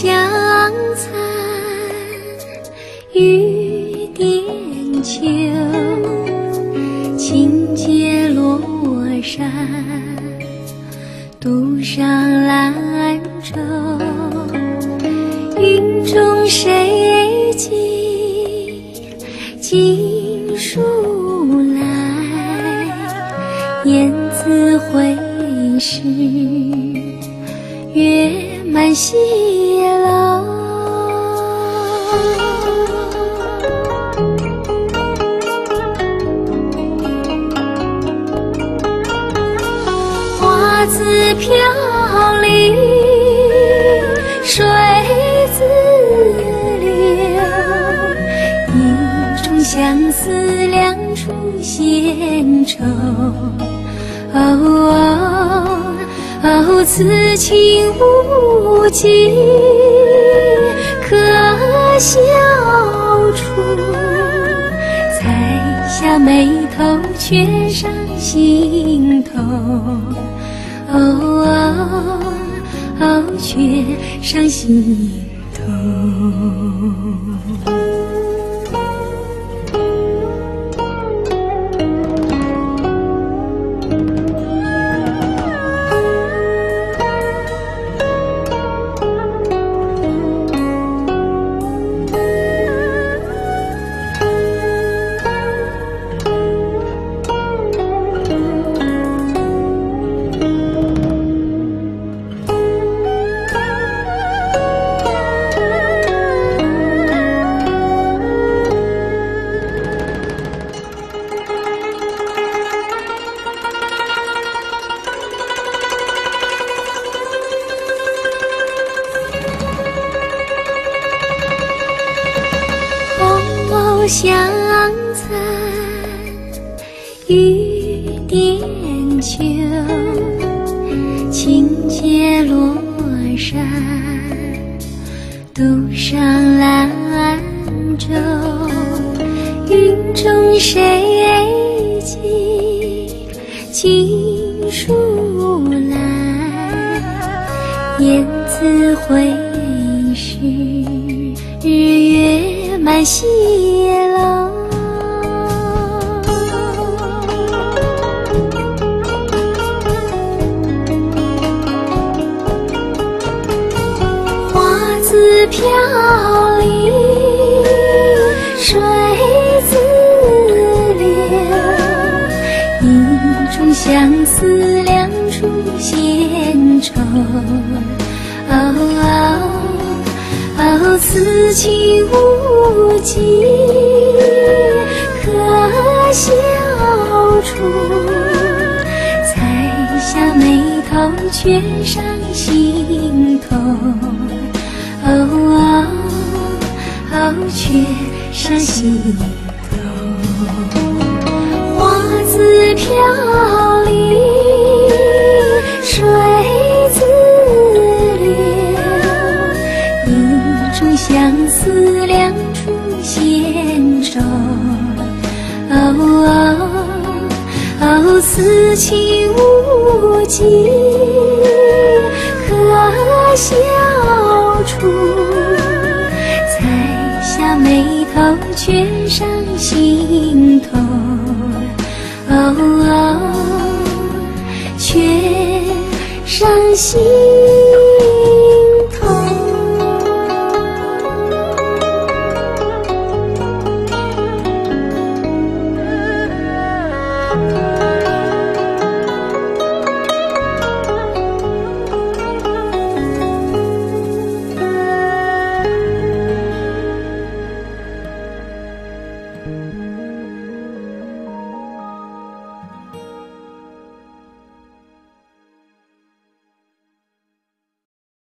相残，雨点秋，轻解罗衫，渡上兰舟。云中谁寄锦书来？雁字回时，月满西楼。花自飘零，水自流，一种相思两处闲愁。此情无计可消除，才下眉头却上心头。却上心头。相残，雨点秋，轻解罗衫，渡上兰舟。云中谁寄锦书来？雁字回时，日月满西楼。花自飘零，水自流，一种相思两处闲愁。此情无计可消除，才下眉头却上心头。却上心头。花自飘零，水自相思两处闲愁。此情无计可消除，才下眉头却上心头。却上心